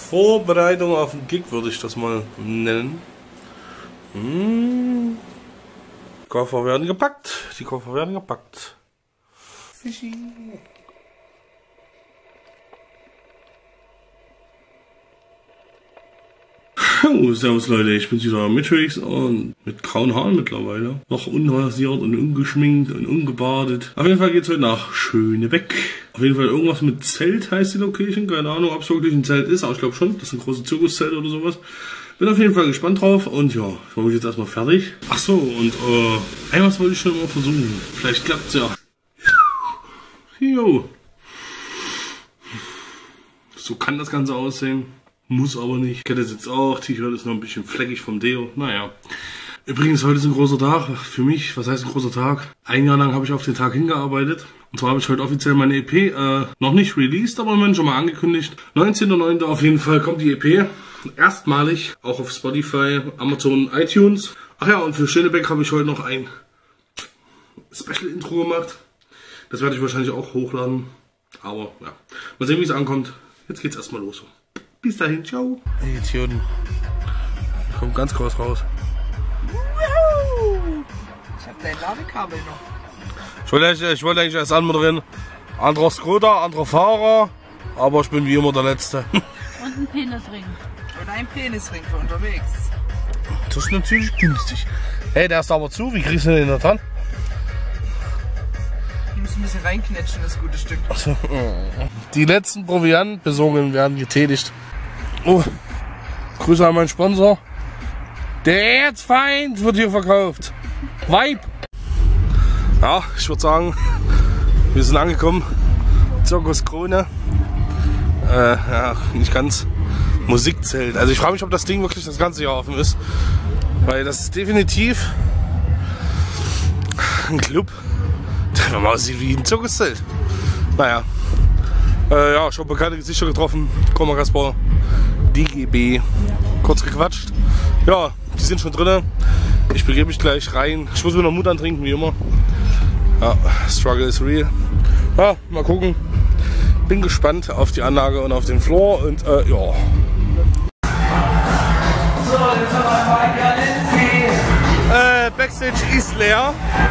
Vorbereitung auf den Gig würde ich das mal nennen. Die Koffer werden gepackt. Die Koffer werden gepackt. Fischi. Oh, servus Leute, ich bin wieder Matrix und mit grauen Haaren mittlerweile. Noch unrasiert und ungeschminkt und ungebadet. Auf jeden Fall geht's heute nach Schönebeck. Auf jeden Fall irgendwas mit Zelt heißt die Location. Keine Ahnung, ob es wirklich ein Zelt ist, aber ich glaube schon. Das ist ein großes Zirkuszelt oder sowas. Bin auf jeden Fall gespannt drauf und ja, ich mache mich jetzt erstmal fertig. Ach so, und was wollte ich schon mal versuchen. Vielleicht klappt's ja. Jo. So kann das Ganze aussehen. Muss aber nicht. Kette sitzt auch. T-Shirt ist noch ein bisschen fleckig vom Deo. Naja. Übrigens, heute ist ein großer Tag für mich. Was heißt ein großer Tag? Ein Jahr lang habe ich auf den Tag hingearbeitet. Und zwar habe ich heute offiziell meine EP noch nicht released, aber immerhin schon mal angekündigt. 19.09. auf jeden Fall kommt die EP. Erstmalig. Auch auf Spotify, Amazon, iTunes. Ach ja, und für Schönebeck habe ich heute noch ein Special-Intro gemacht. Das werde ich wahrscheinlich auch hochladen. Aber ja, mal sehen, wie es ankommt. Jetzt geht's erstmal los. Bis dahin, ciao. Hey, Idioten. Kommt ganz groß raus. Ich hab dein Ladekabel noch. Ich wollte eigentlich erst anmoderieren. Anderer Scooter, anderer Fahrer. Aber ich bin wie immer der Letzte. Und ein Penisring. Und ein Penisring für unterwegs. Das ist natürlich günstig. Hey, der ist aber zu. Wie kriegst du den da dran? Du musst ein bisschen reinknetschen, das gute Stück. Also, die letzten Proviantbesorgungen werden getätigt. Oh, Grüße an meinen Sponsor. Der Erzfeind wird hier verkauft. Vibe. Ja, ich würde sagen, wir sind angekommen. Zirkus Krone. Ja, nicht ganz. Musikzelt. Also ich frage mich, ob das Ding wirklich das ganze Jahr offen ist. Weil das ist definitiv ein Club, der mal aussieht wie ein Zirkuszelt. Naja. Ja, schon bekannte Gesichter getroffen. Chroma Kasper, DGB, kurz gequatscht. Ja, die sind schon drin. Ich begebe mich gleich rein. Ich muss mir noch Mut antrinken, wie immer. Ja, Struggle is real. Ja, mal gucken. Bin gespannt auf die Anlage und auf den Floor und ja. So, jetzt haben wir Backstage ist leer.